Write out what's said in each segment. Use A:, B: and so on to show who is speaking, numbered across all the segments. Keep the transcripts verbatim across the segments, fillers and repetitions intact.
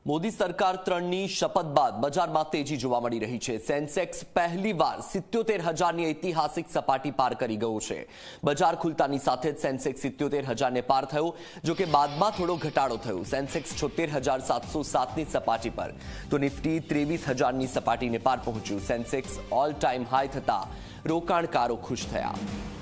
A: મોદી સરકાર ત્રણની શપથ બાદ બજારમાં તેજી જોવા મળી રહી છે। સેન્સેક્સ પહેલીવાર સિત્યોતેર હજારની ઐતિહાસિક સપાટી પાર કરી ગયો છે। બજાર ખુલતાની સાથે જ સેન્સેક્સ સિત્યોતેર હજારને પાર થયો, જો કે બાદમાં થોડો ઘટાડો થયો। સેન્સેક્સ છોતેર હજાર સાતસો સાતની સપાટી પર તો નિફ્ટી ત્રેવીસ હજારની સપાટીને પાર પહોંચ્યું। સેન્સેક્સ ઓલ ટાઈમ હાઈ થતા રોકાણકારો ખુશ થયા।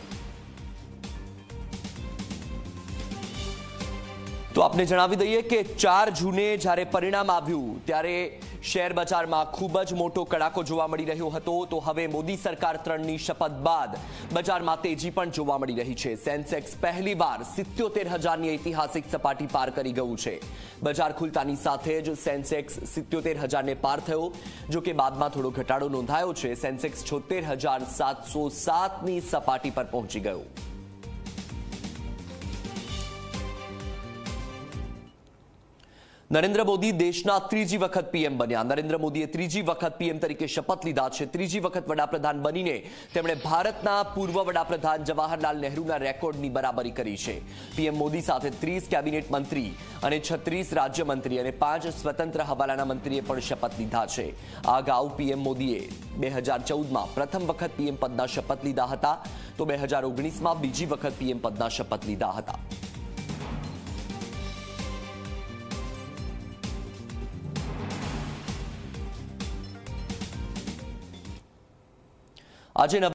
A: તો આપને જણાવી દઈએ કે ચાર જૂને જ્યારે પરિણામ આવ્યું ત્યારે શેર બજારમાં ખૂબ જ મોટો કડાકો જોવા મળી રહ્યો હતો। તો હવે મોદી સરકાર ત્રણની શપથ બાદ બજારમાં તેજી પણ જોવા મળી રહી છે। સેન્સેક્સ પહેલીવાર સિત્યોતેર હજારની ઐતિહાસિક સપાટી પાર કરી ગયું છે। બજાર ખુલતાની સાથે જ સેન્સેક્સ સિત્યોતેર હજારને પાર થયો, જો કે બાદમાં થોડો ઘટાડો નોંધાયો છે। સેન્સેક્સ છોતેર હજાર સાતસો સાતની સપાટી પર પહોંચી ગયો। નરેન્દ્ર મોદી દેશના ત્રીજી વખત પીએમ બન્યા। નરેન્દ્ર મોદીએ ત્રીજી વખત પીએમ તરીકે શપથ લીધા છે। ત્રીજી વખત વડાપ્રધાન બનીને તેમણે ભારતના પૂર્વ વડાપ્રધાન જવાહરલાલ નહેરુના રેકોર્ડની બરાબરી કરી છે। પીએમ મોદી સાથે ત્રીસ કેબિનેટ મંત્રી અને છત્રીસ રાજ્યમંત્રી અને પાંચ સ્વતંત્ર હવાલાના મંત્રીએ પણ શપથ લીધા છે। આ અગાઉ પીએમ મોદીએ બે હજાર ચૌદમાં પ્રથમ વખત પીએમ પદના શપથ લીધા હતા, તો બે હજાર ઓગણીસમાં બીજી વખત પીએમ પદના શપથ લીધા હતા। આજે